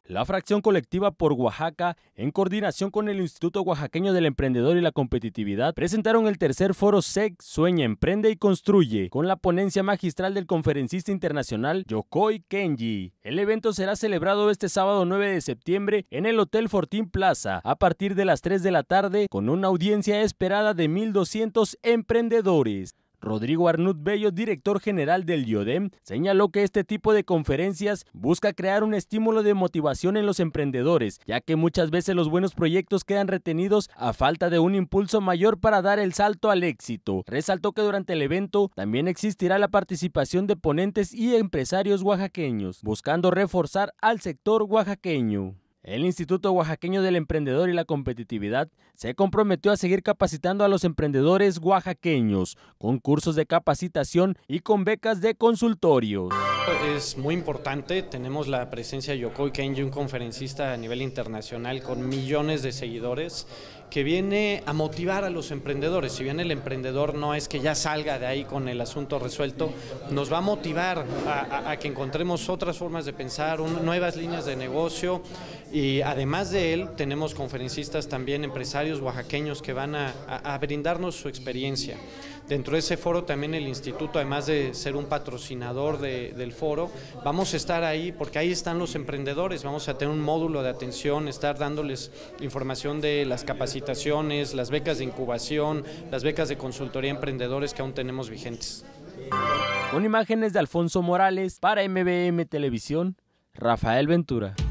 La fracción colectiva por Oaxaca, en coordinación con el Instituto Oaxaqueño del Emprendedor y la Competitividad, presentaron el tercer foro SEC Sueña, Emprende y Construye, con la ponencia magistral del conferencista internacional Yokoi Kenji. El evento será celebrado este sábado 9 de septiembre en el Hotel Fortín Plaza, a partir de las 3 de la tarde, con una audiencia esperada de 1,200 emprendedores. Rodrigo Arnut Bello, director general del IODEM, señaló que este tipo de conferencias busca crear un estímulo de motivación en los emprendedores, ya que muchas veces los buenos proyectos quedan retenidos a falta de un impulso mayor para dar el salto al éxito. Resaltó que durante el evento también existirá la participación de ponentes y empresarios oaxaqueños, buscando reforzar al sector oaxaqueño. El Instituto Oaxaqueño del Emprendedor y la Competitividad se comprometió a seguir capacitando a los emprendedores oaxaqueños, con cursos de capacitación y con becas de consultorios. Es muy importante, tenemos la presencia de Yokoi Kenji, un conferencista a nivel internacional con millones de seguidores, que viene a motivar a los emprendedores. Si bien el emprendedor no es que ya salga de ahí con el asunto resuelto, nos va a motivar a que encontremos otras formas de pensar, nuevas líneas de negocio, y además de él tenemos conferencistas también, empresarios oaxaqueños que van a brindarnos su experiencia. Dentro de ese foro también el instituto, además de ser un patrocinador del foro, vamos a estar ahí porque ahí están los emprendedores, vamos a tener un módulo de atención, estar dándoles información de las capacitaciones, las becas de incubación, las becas de consultoría a emprendedores que aún tenemos vigentes. Con imágenes de Alfonso Morales, para MBM Televisión, Rafael Ventura.